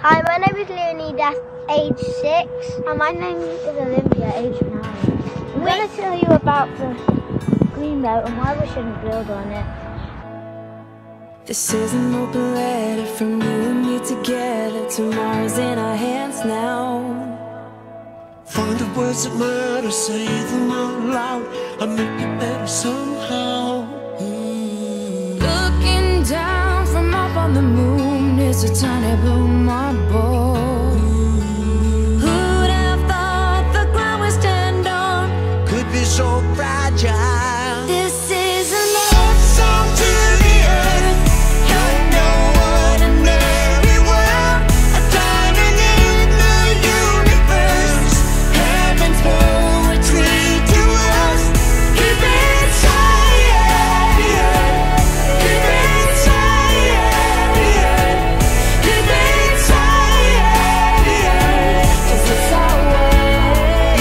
Hi, my name is Leonidas, age 6. And my name is Olympia, age 9. I'm going to tell you about the Green Belt and why we shouldn't build on it. This is an open letter from you and me together. Tomorrow's in our hands now. Find the words that matter, say them out loud, and make it better somehow. Looking down from up on the moon is a tiny blue marble. Who'd have thought the ground would stand on? Could be so fragile. This is a love song to the earth. You're no ordinary world, a diamond in the universe. Heaven's poetry to us. Keep it silent, keep it silent, keep it silent. 'Cause it's our way.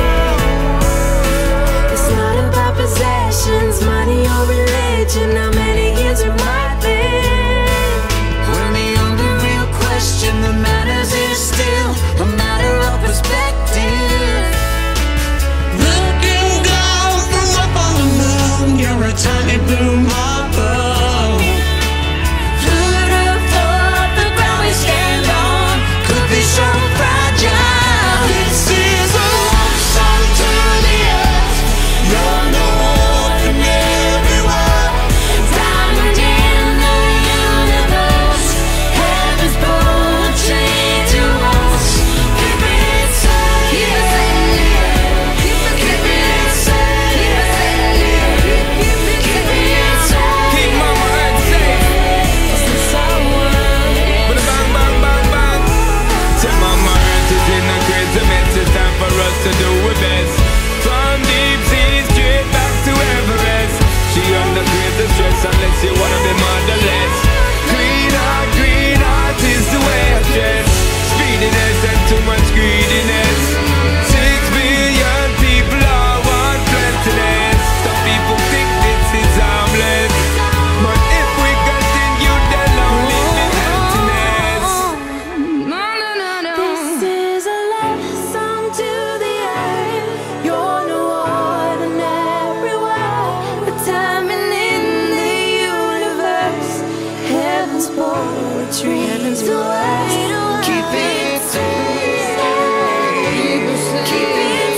It's not about possessions, money or religion. How many years we might live. When the only real question that matters is still a matter of perspective. Looking down from up on the moon, you're a tiny blue marble. Who'd have thought the ground we stand on Could be so fragile. This is a love song to the earth. You're no ordinary world. diamond in the universe. Heaven's poetry to us. Keep it silent, keep it silent, keep it silent. Keep my mind safe. It's our world. Bada bang, bang, bang, bang. Tell mama earth is in a crazy mess. It's time for us to do our best. From deep sea straight back to Everest. She under crazy stress unless you wanna be motherless. Green heart is the way I dress. Speediness and too much greediness. 6 billion people all want plentiness. Some people think this is harmless, but if we continue, then lonely emptiness. No, no, no, no. This is a love song to the earth. You're no ordinary world, a diamond in the universe. Heaven's poetry to us. Keep it safe. Keep it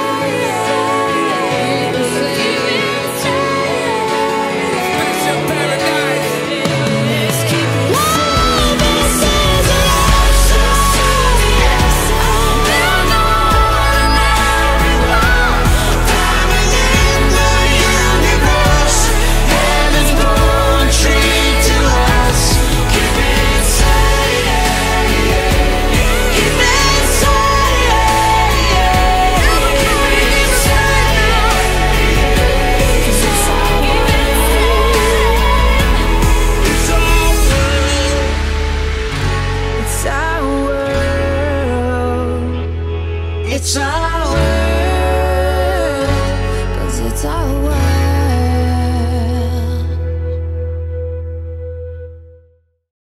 silent. Keep it silent. Special paradise. Keep it silent. This is a love song to the earth. You're no ordinary world. Diamond in the universe. Heaven's poetry to us. Keep it silent, keep it silent, keep it silent. 'Cause it's our world. It's our world. It's our